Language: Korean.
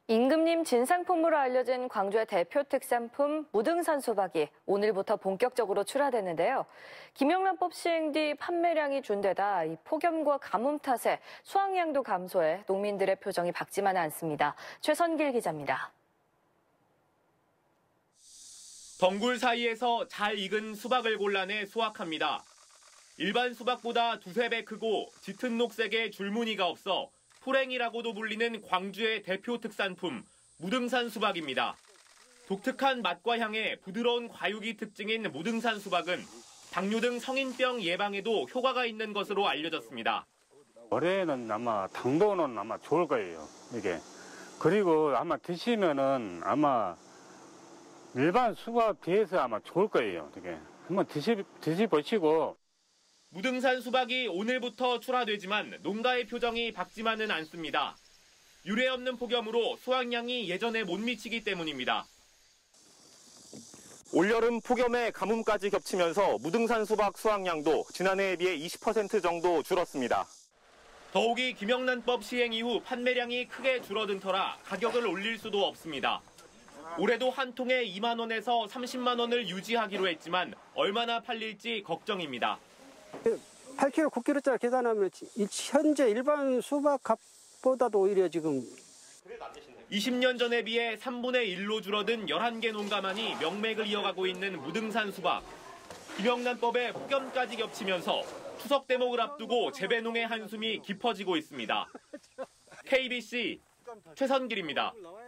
임금님 진상품으로 알려진 광주의 대표 특산품 무등산 수박이 오늘부터 본격적으로 출하됐는데요. 김영란법 시행 뒤 판매량이 준데다 이 폭염과 가뭄 탓에 수확량도 감소해 농민들의 표정이 밝지만은 않습니다. 최선길 기자입니다. 덩굴 사이에서 잘 익은 수박을 골라내 수확합니다. 일반 수박보다 두세 배 크고 짙은 녹색에 줄무늬가 없어 포랭이라고도 불리는 광주의 대표 특산품 무등산 수박입니다. 독특한 맛과 향에 부드러운 과육이 특징인 무등산 수박은 당뇨 등 성인병 예방에도 효과가 있는 것으로 알려졌습니다. 올해는 아마 당도는 아마 좋을 거예요, 이게. 그리고 아마 드시면은 아마 일반 수박 비해서 아마 좋을 거예요, 이게. 한번 드셔보시고. 무등산 수박이 오늘부터 출하되지만 농가의 표정이 밝지만은 않습니다. 유례 없는 폭염으로 수확량이 예전에 못 미치기 때문입니다. 올여름 폭염에 가뭄까지 겹치면서 무등산 수박 수확량도 지난해에 비해 20% 정도 줄었습니다. 더욱이 김영란법 시행 이후 판매량이 크게 줄어든 터라 가격을 올릴 수도 없습니다. 올해도 한 통에 2만 원에서 30만 원을 유지하기로 했지만 얼마나 팔릴지 걱정입니다. 8kg, 9kg짜리 계산하면 현재 일반 수박 값보다도 오히려 지금 20년 전에 비해 3분의 1로 줄어든 11개 농가만이 명맥을 이어가고 있는 무등산 수박. 김영란법에 폭염까지 겹치면서 추석 대목을 앞두고 재배농의 한숨이 깊어지고 있습니다. KBC 최선길입니다.